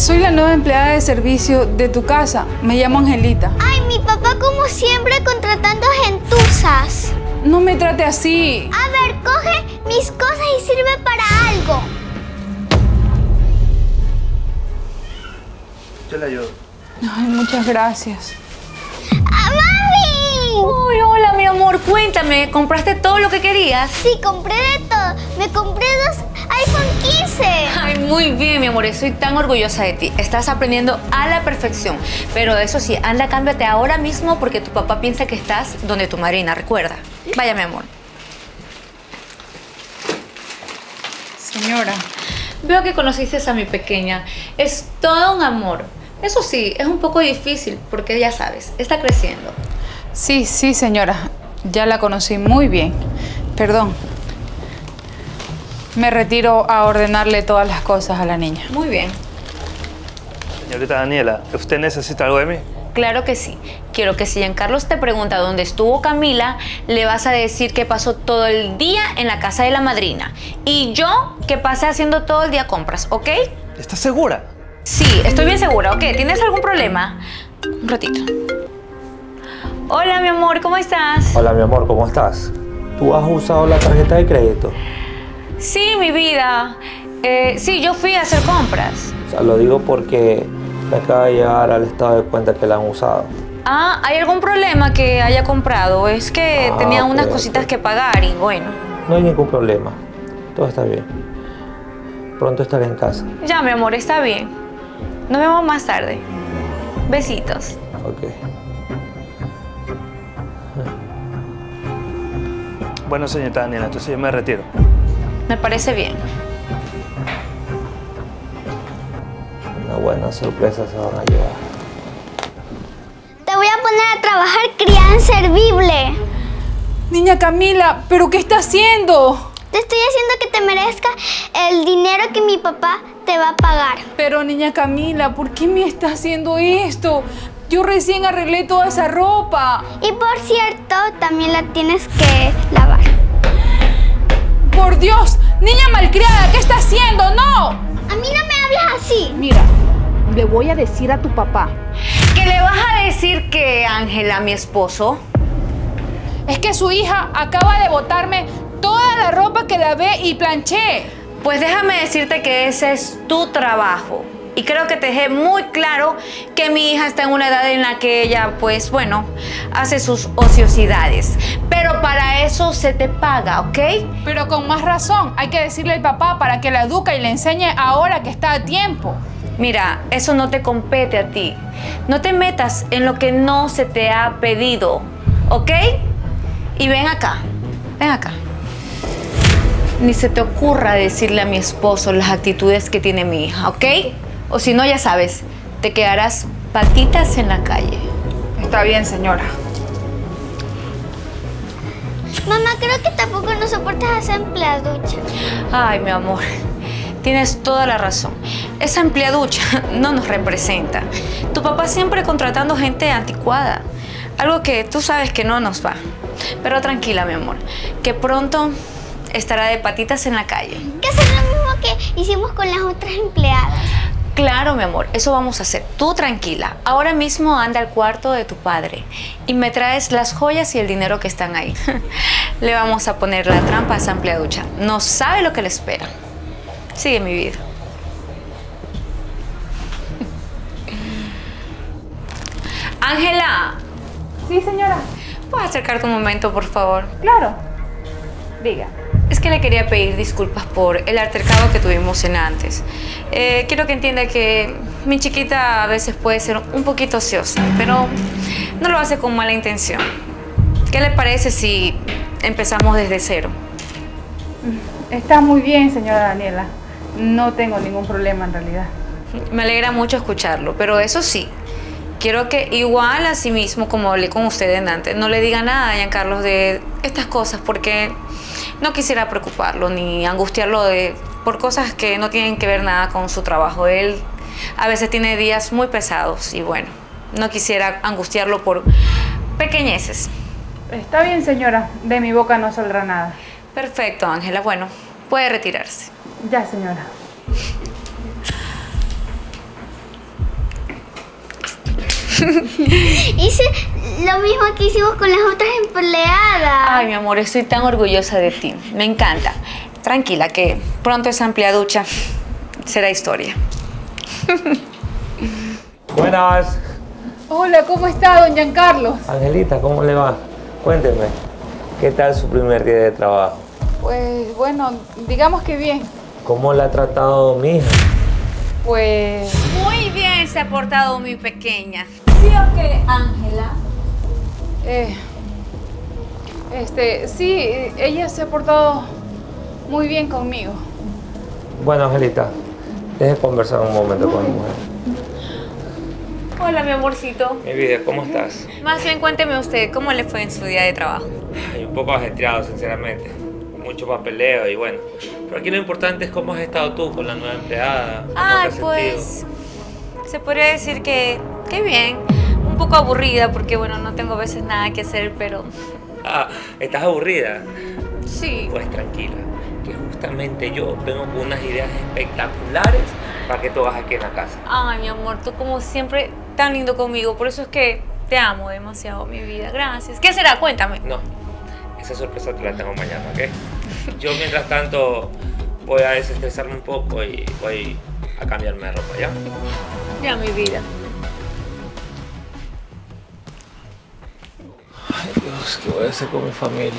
Soy la nueva empleada de servicio de tu casa. Me llamo Angelita. Ay, mi papá como siempre contratando gentuzas. No me trate así. A ver, coge mis cosas y sirve para algo. Yo le ayudo. Ay, muchas gracias. ¡Ah, mami! Uy, hola, mi amor. Cuéntame, ¿compraste todo lo que querías? Sí, compré de todo. Me compré 2 iPhone 15. Ay, muy bien, mi amor. Estoy tan orgullosa de ti. Estás aprendiendo a la perfección. Pero eso sí, anda, cámbiate ahora mismo porque tu papá piensa que estás donde tu madrina, recuerda. Vaya, mi amor. Señora. Veo que conociste a mi pequeña. Es todo un amor. Eso sí, es un poco difícil porque ya sabes, está creciendo. Sí, señora. Ya la conocí muy bien. Perdón. Me retiro a ordenarle todas las cosas a la niña. Muy bien. Señorita Daniela, ¿usted necesita algo de mí? Claro que sí. Quiero que si Giancarlos te pregunta dónde estuvo Camila, le vas a decir que pasó todo el día en la casa de la madrina. Y yo que pasé haciendo todo el día compras, ¿ok? ¿Estás segura? Sí, estoy bien segura, ¿ok? ¿Tienes algún problema? Un ratito. Hola, mi amor, ¿cómo estás? Hola, mi amor, ¿cómo estás? ¿Tú has usado la tarjeta de crédito? Sí, mi vida. Sí, yo fui a hacer compras. O sea, lo digo porque me acaba de llegar al estado de cuenta que la han usado. Ah, ¿hay algún problema que haya comprado? Es que tenía unas cositas que pagar y bueno. No hay ningún problema. Todo está bien. Pronto estaré en casa. Ya, mi amor, está bien. Nos vemos más tarde. Besitos. Ok. Bueno, señorita Daniela, entonces yo me retiro. Me parece bien. Una buena sorpresa se van a llevar. Te voy a poner a trabajar criada inservible. Niña Camila, ¿pero qué está haciendo? Te estoy haciendo que te merezca el dinero que mi papá te va a pagar. Pero niña Camila, ¿por qué me está haciendo esto? Yo recién arreglé toda esa ropa. Y por cierto, también la tienes que lavar. ¡Por Dios! ¡Niña malcriada! ¿Qué está haciendo? ¡No! A mí no me hablas así. Mira, le voy a decir a tu papá. ¿Qué le vas a decir que Ángela, mi esposo? Es que su hija acaba de botarme toda la ropa que lavé y planché. Pues déjame decirte que ese es tu trabajo. Y creo que te dejé muy claro que mi hija está en una edad en la que ella, pues, bueno, hace sus ociosidades. Pero para eso se te paga, ¿ok? Pero con más razón, hay que decirle al papá para que la eduque y le enseñe ahora que está a tiempo. Mira, eso no te compete a ti. No te metas en lo que no se te ha pedido, ¿ok? Y ven acá, ven acá. Ni se te ocurra decirle a mi esposo las actitudes que tiene mi hija, ¿ok? O si no, ya sabes, te quedarás patitas en la calle. Está bien, señora. Mamá, creo que tampoco no soportas a esa empleaducha. Ay, mi amor, tienes toda la razón. Esa empleaducha no nos representa. Tu papá siempre contratando gente anticuada. Algo que tú sabes que no nos va. Pero tranquila, mi amor, que pronto estará de patitas en la calle. Que hacer lo mismo que hicimos con las otras empleadas. Claro, mi amor, eso vamos a hacer. Tú tranquila. Ahora mismo anda al cuarto de tu padre y me traes las joyas y el dinero que están ahí. Le vamos a poner la trampa a esa empleaducha. No sabe lo que le espera. Sigue mi vida. Ángela. Sí, señora. ¿Puedes acercarte un momento, por favor? Claro. Diga. Es que le quería pedir disculpas por el altercado que tuvimos en antes. Quiero que entienda que mi chiquita a veces puede ser un poquito ociosa, pero no lo hace con mala intención. ¿Qué le parece si empezamos desde cero? Está muy bien, señora Daniela. No tengo ningún problema en realidad. Me alegra mucho escucharlo, pero eso sí, quiero que igual a sí mismo, como hablé con usted en antes, no le diga nada a Giancarlos de estas cosas, porque no quisiera preocuparlo ni angustiarlo por cosas que no tienen que ver nada con su trabajo. Él a veces tiene días muy pesados y bueno, no quisiera angustiarlo por pequeñeces. Está bien, señora. De mi boca no saldrá nada. Perfecto, Ángela. Bueno, puede retirarse. Ya, señora. Hice lo mismo que hicimos con las otras empleadas. Ay, mi amor, estoy tan orgullosa de ti. Me encanta. Tranquila, que pronto esa empleaducha será historia. Buenas. Hola, ¿cómo está, don Giancarlo? Angelita, ¿cómo le va? Cuénteme, ¿qué tal su primer día de trabajo? Pues bueno, digamos que bien. ¿Cómo la ha tratado mi hija? Pues... Muy bien se ha portado mi pequeña. ¿Sí o qué, Ángela? sí, ella se ha portado muy bien conmigo. Bueno, Angelita, deje conversar un momento con mi mujer. Hola, mi amorcito. Mi vida, ¿cómo estás? Más bien cuénteme usted, ¿cómo le fue en su día de trabajo? Ay, un poco ajetreado, sinceramente. Mucho papeleo y bueno. Pero aquí lo importante es cómo has estado tú con la nueva empleada. ¿Cómo te Ay, has pues... sentido? Se podría decir que bien. Un poco aburrida porque, bueno, no tengo a veces nada que hacer, pero... Ah, ¿estás aburrida? Sí. Pues tranquila, que justamente yo vengo con unas ideas espectaculares para que tú hagas aquí en la casa. Ay, mi amor, tú como siempre tan lindo conmigo. Por eso es que te amo demasiado, mi vida. Gracias. ¿Qué será? Cuéntame. No, esa sorpresa te la tengo mañana, ¿ok? Yo mientras tanto voy a desestresarme un poco y voy a cambiarme de ropa, ¿ya? Ya, mi vida. Ay Dios, ¿qué voy a hacer con mi familia?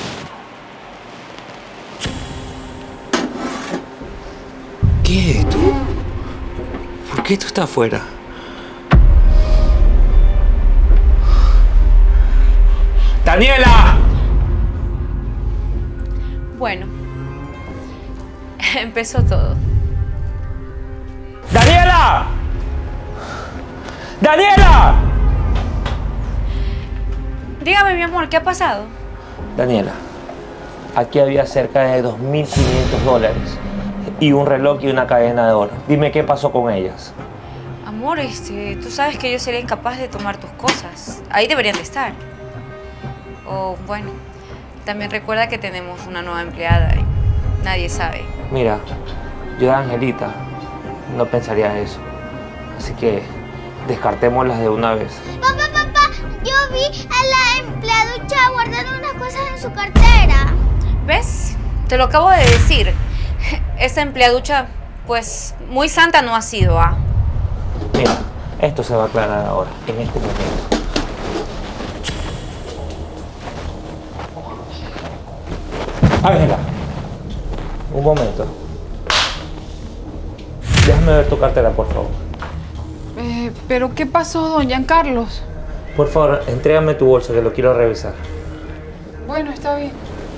¿Qué es esto? ¿Por qué esto está afuera? ¡Daniela! Bueno, empezó todo. ¡Daniela! ¡Daniela! Dígame, mi amor, ¿qué ha pasado? Daniela, aquí había cerca de $2.500 y un reloj y una cadena de oro. Dime qué pasó con ellas. Amor, tú sabes que yo sería incapaz de tomar tus cosas. Ahí deberían de estar. O, bueno, también recuerda que tenemos una nueva empleada y nadie sabe. Mira, yo de Angelita no pensaría eso. Así que descartémoslas de una vez. Papá, yo vi a la empleaducha guardando unas cosas en su cartera. ¿Ves? Te lo acabo de decir. Esa empleaducha, pues, muy santa no ha sido, ¿ah? Mira, esto se va a aclarar ahora, en este momento. Ángela, un momento. Déjame ver tu cartera, por favor. ¿Pero qué pasó, don Giancarlos? Por favor, entrégame tu bolso, que lo quiero revisar. Bueno, está bien.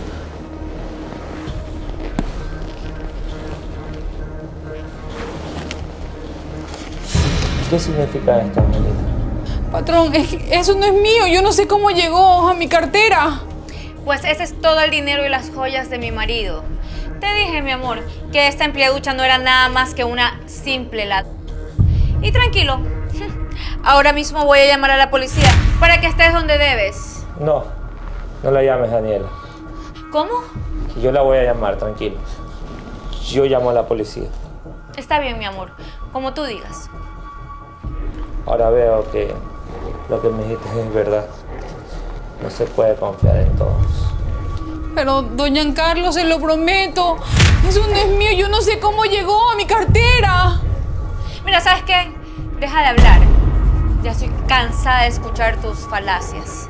¿Qué significa esto, Angelita? Patrón, eso no es mío. Yo no sé cómo llegó a mi cartera. Pues ese es todo el dinero y las joyas de mi marido. Te dije, mi amor, que esta empleaducha no era nada más que una simple ladrona. Y tranquilo, ahora mismo voy a llamar a la policía para que estés donde debes. No, no la llames, Daniela. ¿Cómo? Yo la voy a llamar, tranquilo. Yo llamo a la policía. Está bien, mi amor, como tú digas. Ahora veo que lo que me dijiste es verdad. No se puede confiar en todos. Pero, don Giancarlo, se lo prometo. Eso no es mío. Yo no sé cómo llegó a mi cartera. Mira, ¿sabes qué? Deja de hablar. Ya estoy cansada de escuchar tus falacias.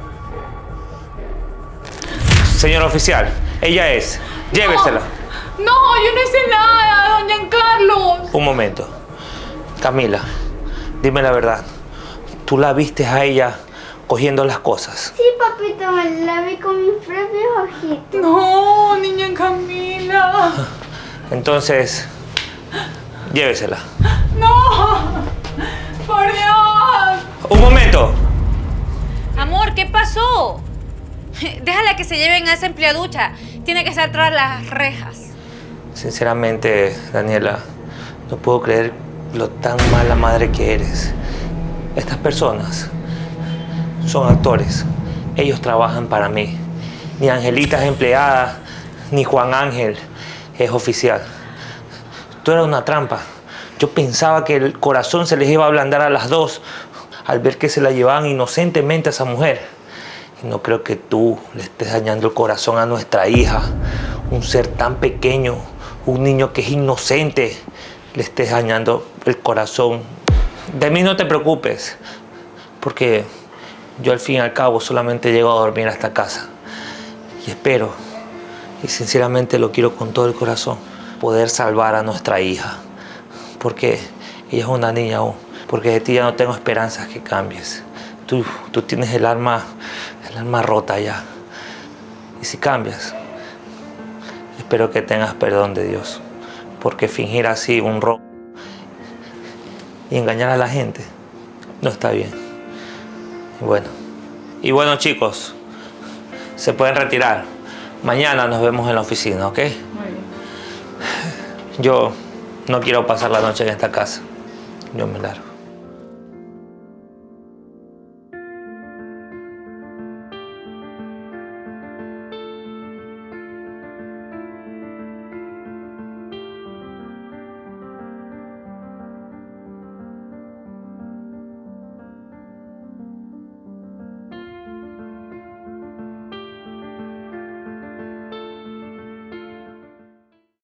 Señor oficial, ella es. Llévesela. No, yo no hice nada, don Giancarlo. Un momento. Camila, dime la verdad. ¿Tú la viste a ella cogiendo las cosas? Sí, papito, me la vi con mis propios ojitos. No, niña Camila. Entonces, llévesela. No, por Dios. ¡Un momento! Amor, ¿qué pasó? Déjala que se lleven a esa empleaducha. Tiene que estar tras las rejas. Sinceramente, Daniela, no puedo creer lo tan mala madre que eres. Estas personas son actores. Ellos trabajan para mí. Ni Angelita es empleada, ni Juan Ángel es oficial. Tú eras una trampa. Yo pensaba que el corazón se les iba a ablandar a las dos. al ver que se la llevaban inocentemente a esa mujer. Y no creo que tú le estés dañando el corazón a nuestra hija, un ser tan pequeño, un niño que es inocente, le estés dañando el corazón. De mí no te preocupes, porque yo al fin y al cabo solamente llego a dormir a esta casa. Y espero, y sinceramente lo quiero con todo el corazón, poder salvar a nuestra hija. Porque ella es una niña aún, porque de ti ya no tengo esperanzas que cambies. Tú tienes el alma rota ya. Y si cambias, espero que tengas perdón de Dios. Porque fingir así un robo y engañar a la gente no está bien. Y bueno chicos, se pueden retirar. Mañana nos vemos en la oficina, ¿ok? Muy bien. Yo no quiero pasar la noche en esta casa. Yo me largo.